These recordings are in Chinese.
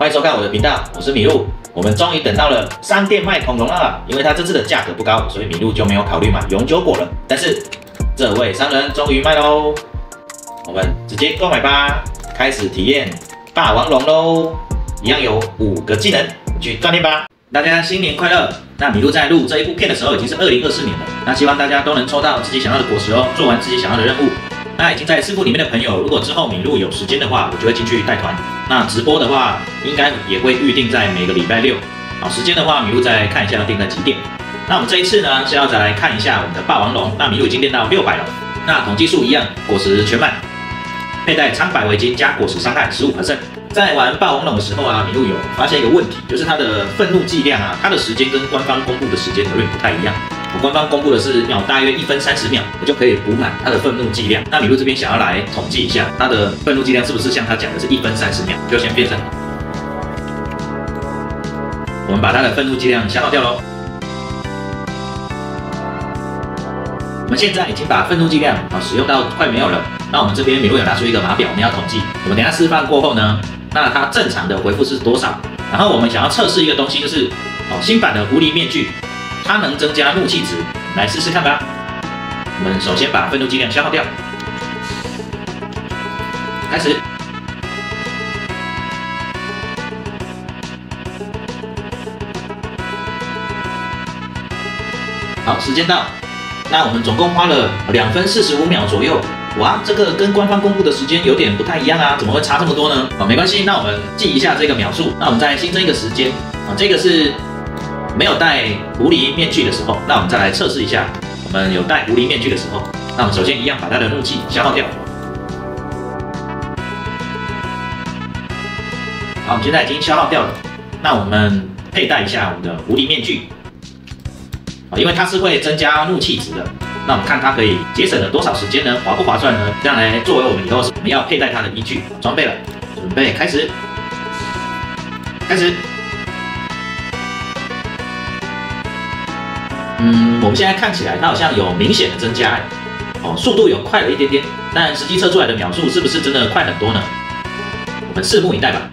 欢迎收看我的频道，我是米露。我们终于等到了商店卖恐龙了，因为它这次的价格不高，所以米露就没有考虑买永久果了。但是这位商人终于卖喽，我们直接购买吧，开始体验霸王龙喽！一样有5个技能，去锻炼吧。大家新年快乐！那米露在录这一部片的时候已经是2024年了，那希望大家都能抽到自己想要的果实哦，做完自己想要的任务。那已经在师傅里面的朋友，如果之后米露有时间的话，我就会进去带团。那直播的话，应该也会预定在每个礼拜6。好，时间的话，米露再看一下要定在几点。那我们这一次呢，是要再来看一下我们的霸王龙。那米露已经练到600了。那统计数一样，果实全满，佩戴苍白围巾加果实伤害15%。在玩霸王龙的时候啊，米露有发现一个问题，就是它的愤怒剂量啊，它的时间跟官方公布的时间有点不太一样。我官方公布的是秒大约1分30秒，我就可以补满它的愤怒剂量。那米露这边想要来统计一下，它的愤怒剂量是不是像他讲的是1分30秒？就先变成，我们把它的愤怒剂量消耗掉喽。我们现在已经把愤怒剂量使用到快没有了。那我们这边米露有拿出一个码表，我们要统计。我们等一下示范过后呢，那它正常的回复是多少？然后我们想要测试一个东西，就是新版的狐狸面具。它能增加怒气值，来试试看吧。我们首先把愤怒剂量消耗掉，开始。好，时间到。那我们总共花了2分45秒左右。哇，这个跟官方公布的时间有点不太一样啊，怎么会差这么多呢？没关系，那我们记一下这个秒数。那我们再新增一个时间这个是没有戴狐狸面具的时候，那我们再来测试一下。我们有戴狐狸面具的时候，那我们首先一样把它的怒气消耗掉。好，我们现在已经消耗掉了。那我们佩戴一下我们的狐狸面具，因为它是会增加怒气值的。那我们看它可以节省了多少时间呢？划不划算呢？这样来作为我们以后我们要佩戴它的依据。装备了，准备开始，开始。我们现在看起来它好像有明显的增加速度有快了一点点，但实际测出来的秒数是不是真的快很多呢？我们拭目以待吧。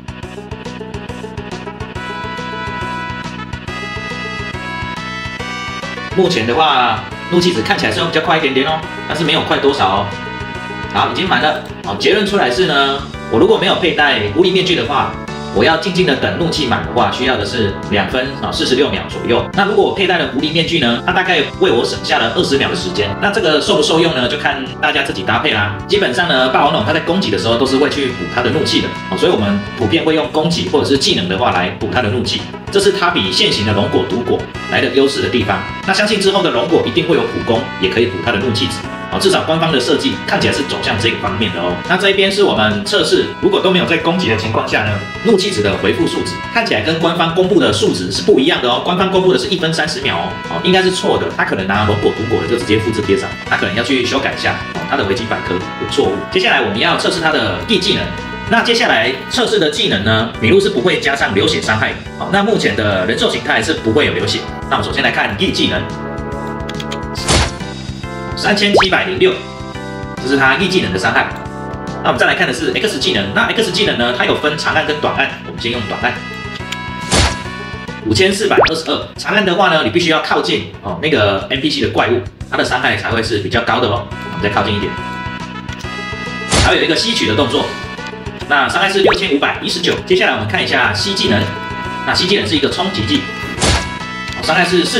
目前的话，怒气值看起来是比较快一点点但是没有快多少哦。好，已经满了。结论出来是呢，我如果没有佩戴狐狸面具的话，我要静静的等怒气满的话，需要的是2分46秒左右。那如果我佩戴了狐狸面具呢，它大概为我省下了20秒的时间。那这个受不受用呢，就看大家自己搭配啦。基本上呢，霸王龙它在攻击的时候都是会去补它的怒气的所以我们普遍会用攻击或者是技能的话来补它的怒气，这是它比现行的龙果、毒果来的优势的地方。那相信之后的龙果一定会有普攻，也可以补它的怒气值。至少官方的设计看起来是走向这个方面的那这一边是我们测试，如果都没有在攻击的情况下呢，怒气值的回复数值看起来跟官方公布的数值是不一样的官方公布的是1分30秒应该是错的。他可能拿龙果、毒果的就直接复制贴上，他可能要去修改一下他的维基百科有错误。接下来我们要测试他的地技能。那接下来测试的技能呢，米露是不会加上流血伤害的。那目前的人兽形态是不会有流血。那我们首先来看地技能。3706，这是它 E 技能的伤害。那我们再来看的是 X 技能。那 X 技能呢，它有分长按跟短按，我们先用短按。5422，长按的话呢，你必须要靠近那个 NPC 的怪物，它的伤害才会是比较高的我们再靠近一点。还有一个吸取的动作，那伤害是6519。接下来我们看一下 C 技能。那 C 技能是一个冲击技，伤害是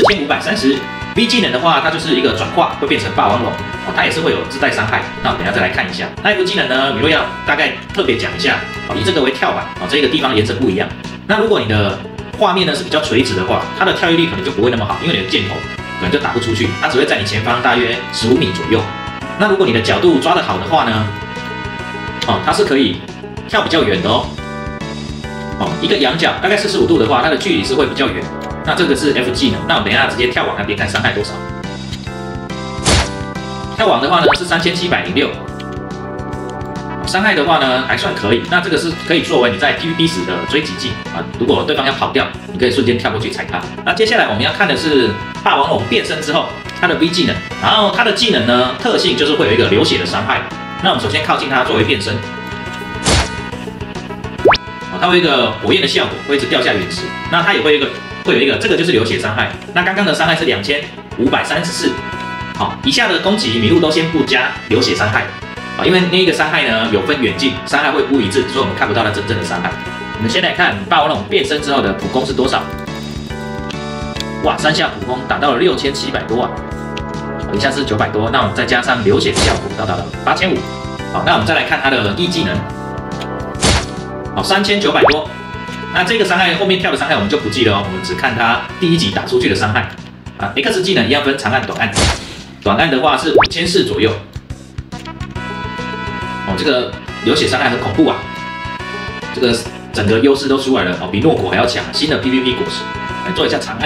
4530。V 技能的话，它就是一个转化，会变成霸王龙它也是会有自带伤害。那我们等一下再来看一下。那一副技能呢，米露要大概特别讲一下以这个为跳板这个地方颜色不一样。那如果你的画面呢是比较垂直的话，它的跳跃力可能就不会那么好，因为你的箭头可能就打不出去，它只会在你前方大约15米左右。那如果你的角度抓得好的话呢，它是可以跳比较远的一个仰角大概45度的话，它的距离是会比较远。那这个是 F 技能，那我们等一下直接跳往那边看伤害多少。跳往的话呢是3706，伤害的话呢还算可以。那这个是可以作为你在 PVP 时的追击技如果对方要跑掉，你可以瞬间跳过去踩他。那接下来我们要看的是霸王龙变身之后它的 V 技能，然后它的技能呢特性就是会有一个流血的伤害。那我们首先靠近它作为变身。 它会有一个火焰的效果，会一直掉下陨石。那它也会有一个，这个就是流血伤害。那刚刚的伤害是2534。好，以下的攻击麋鹿都先不加流血伤害啊，因为那一个伤害呢有分远近，伤害会不一致，所以我们看不到它真正的伤害。我们先来看霸王龙变身之后的普攻是多少？哇，3下普攻打到了6700多啊，一下是900多，那我们再加上流血的效果，到达了8500。好，那我们再来看它的 E 技能，好，3900多。那这个伤害后面跳的伤害我们就不记了哦，我们只看它第一级打出去的伤害啊。X 技能一样分长按、短按，短按的话是5400左右。哦，这个流血伤害很恐怖啊，这个整个优势都出来了哦，比诺果还要强。新的 PVP 果实，来做一下长按。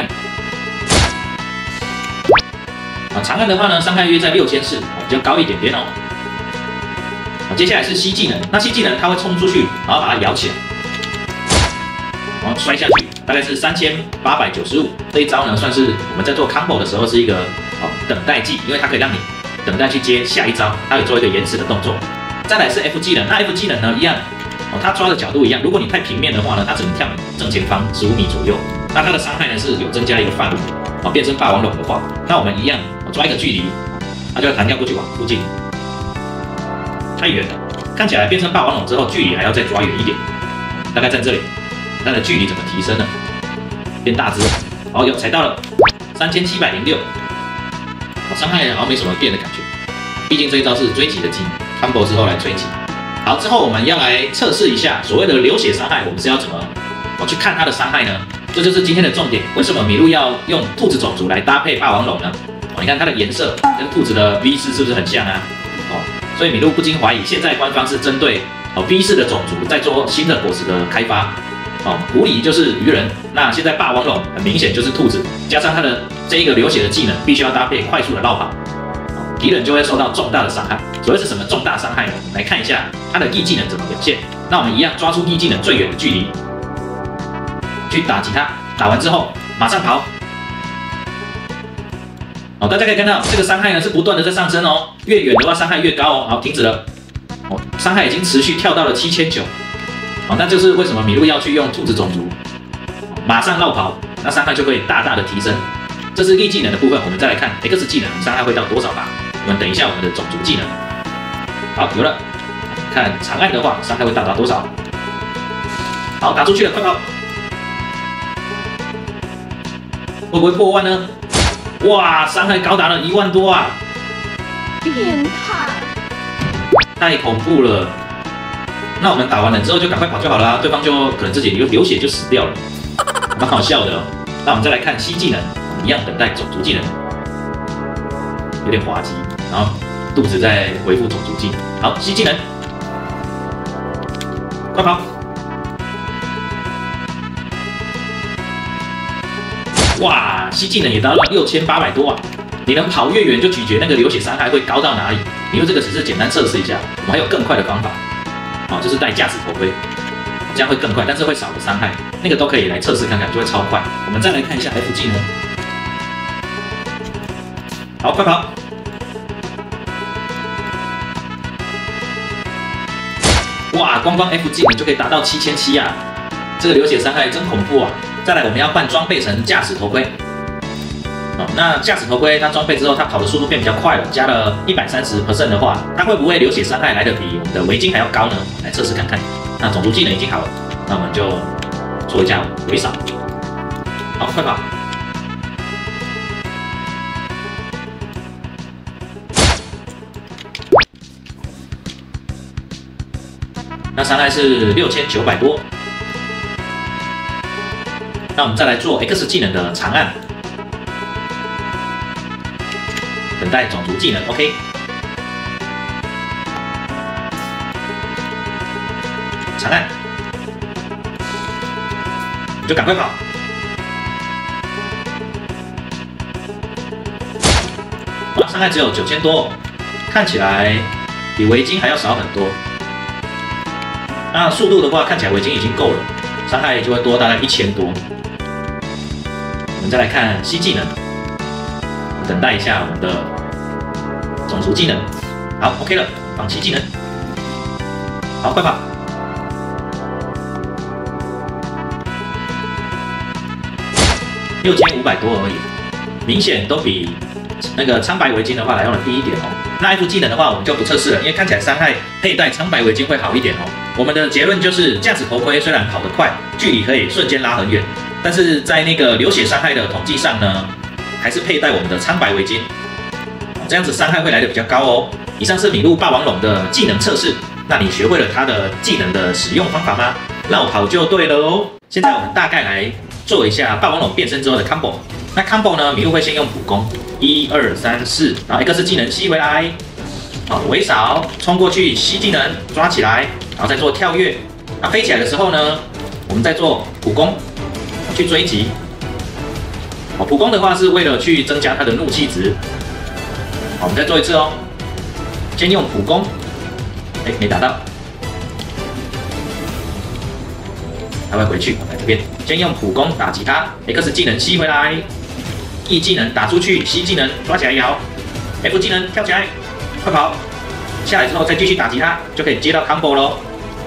啊，长按的话呢，伤害约在6400，比较高一点点哦。接下来是 C 技能，那 C 技能它会冲出去，然后把它摇起来，然后摔下去，大概是3895。这一招呢，算是我们在做 combo 的时候是一个等待技，因为它可以让你等待去接下一招，它有做一个延迟的动作。再来是 F 技能，那 F 技能呢一样，它抓的角度一样，如果你太平面的话呢，它只能跳你正前方15米左右。那它的伤害呢是有增加一个范围，变成霸王龙的话，那我们一样抓一个距离，它就会弹跳过去往附近。太远了，看起来变成霸王龙之后，距离还要再抓远一点，大概在这里，它的距离怎么提升呢？变大只，哦，有踩到了3706，伤害好像没什么变的感觉，毕竟这一招是追击的技能 ，combo 之后来追击。好，之后我们要来测试一下所谓的流血伤害，我们是要怎么去看它的伤害呢？这就是今天的重点。为什么麋鹿要用兔子种族来搭配霸王龙呢？你看它的颜色跟兔子的 V 式是不是很像啊？所以麋鹿不禁怀疑，现在官方是针对V 式的种族在做新的果实的开发。狐狸就是鱼人，那现在霸王龙很明显就是兔子，加上它的这一个流血的技能，必须要搭配快速的绕跑，敌人就会受到重大的伤害。所谓是什么重大伤害呢？来看一下它的 E 技能怎么表现。那我们一样抓出 E 技能最远的距离，去打击它，打完之后马上跑。大家可以看到这个伤害呢是不断的在上升哦，越远的话伤害越高哦。好，停止了。伤害已经持续跳到了7900。那就是为什么麋鹿要去用兔子种族，马上绕跑，那伤害就会大大的提升。这是 E 技能的部分，我们再来看 X 技能伤害会到多少吧。我们等一下我们的种族技能。好，有了。看长按的话，伤害会到达多少？好，打出去了，快跑！会不会破万呢？哇，伤害高达了1万多啊！ 变态！ 太恐怖了。那我们打完了之后就赶快跑就好了，对方就可能自己流血就死掉了，蛮好笑的哦。那我们再来看 C 技能，一样等待种族技能，有点滑稽，然后肚子在回复种族技能。好 ，C 技能，快跑！哇 ，C 技能也达到了6800多啊！你能跑越远，就取决那个流血伤害会高到哪里。因为这个只是简单测试一下，我们还有更快的方法。就是戴驾驶头盔，这样会更快，但是会少了伤害。那个都可以来测试看看，就会超快。我们再来看一下 F 技能，好，快跑！哇，光 F 技能就可以达到7700啊！这个流血伤害真恐怖啊！再来，我们要换装备成驾驶头盔。那驾驶头盔它装备之后，它跑的速度变比较快了，加了130% 的话，它会不会流血伤害来得比我们的围巾还要高呢？来测试看看。那种族技能已经好了，那我们就做一下围扫。好，快跑！那伤害是6900多。那我们再来做 X 技能的长按。等待种族技能 ，OK。长按，你就赶快跑。哇，伤害只有9000多，看起来比围巾还要少很多。那速度的话，看起来围巾已经够了，伤害就会多大概1000多。我们再来看 C 技能。等待一下我们的种族技能，好 ，OK 了，放弃技能，好，快跑！ 6500多而已，明显都比那个苍白围巾的话来用的低一点哦。那 F 技能的话，我们就不测试了，因为看起来伤害佩戴苍白围巾会好一点哦。我们的结论就是，驾驶头盔虽然跑得快，距离可以瞬间拉很远，但是在那个流血伤害的统计上呢，还是佩戴我们的苍白围巾，这样子伤害会来得比较高哦。以上是麋鹿霸王龙的技能测试，那你学会了它的技能的使用方法吗？绕跑就对了哦。现在我们大概来做一下霸王龙变身之后的 combo。那 combo 呢，麋鹿会先用普攻，1、2、3、4，然后 X 技能吸回来，好，尾扫冲过去吸技能抓起来，然后再做跳跃。那飞起来的时候呢，我们再做普攻去追击。好，普攻的话是为了去增加它的怒气值。好，我们再做一次哦。先用普攻，没打到，它会回去，来这边，先用普攻打击它 ，X 技能吸回来。E 技能打出去，吸技能抓起来摇 ，F 技能跳起来，快跑，下来之后再继续打击它，就可以接到 combo 咯。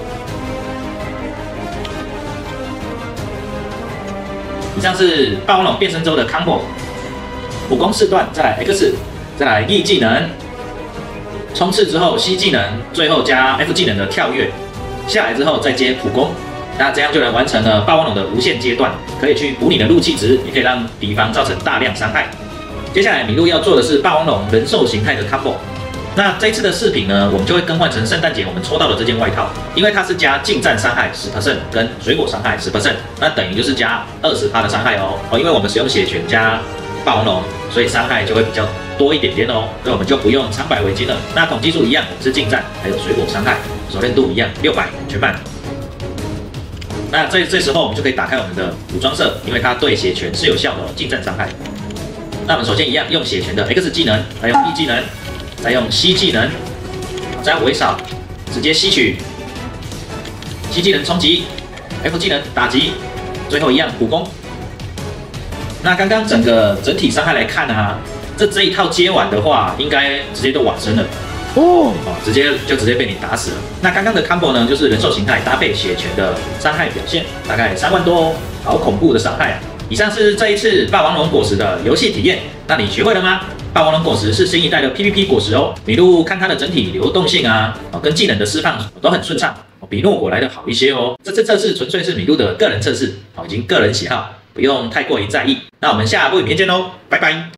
以上是霸王龙变身之后的 combo， 普攻4段，再来 X， 再来 E 技能，冲刺之后吸技能，最后加 F 技能的跳跃，下来之后再接普攻。那这样就能完成了霸王龙的无限阶段，可以去补你的怒气值，也可以让敌方造成大量伤害。接下来麋鹿要做的是霸王龙人兽形态的 combo。那这一次的饰品呢，我们就会更换成圣诞节我们抽到的这件外套，因为它是加近战伤害 10% 跟水果伤害 10%， 那等于就是加20%的伤害哦。因为我们使用血拳加霸王龙，所以伤害就会比较多一点点哦。所以我们就不用苍白围巾了。那统计数一样，我们是近战，还有水果伤害，熟练度一样600全满。那这时候我们就可以打开我们的武装色，因为它对血拳是有效的近战伤害。那我们首先一样用血拳的 X 技能，再用 E 技能，再用吸技能，再用尾扫，直接吸取，吸技能冲击 ，F 技能打击，最后一样普攻。那刚刚整体伤害来看啊，这一套接完的话，应该直接都往生了。直接被你打死了。那刚刚的 combo 呢，就是人兽形态搭配血拳的伤害表现，大概3万多哦，好恐怖的伤害啊！以上是这一次霸王龙果实的游戏体验，那你学会了吗？霸王龙果实是新一代的 PVP 果实哦。麋鹿看它的整体流动性啊，跟技能的释放都很顺畅，比诺果来的好一些哦。这次测试纯粹是麋鹿的个人测试，已经个人喜好，不用太过于在意。那我们下部影片见喽，拜拜。